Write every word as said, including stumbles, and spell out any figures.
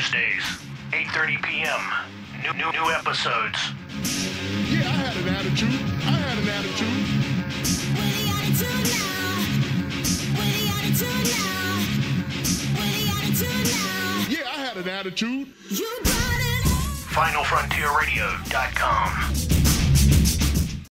Wednesdays, eight thirty p.m. New, new, new episodes. Yeah, I had an attitude. I had an attitude. With the attitude now. With the attitude now. With the attitude now. Yeah, I had an attitude. You brought it. final frontier radio dot com.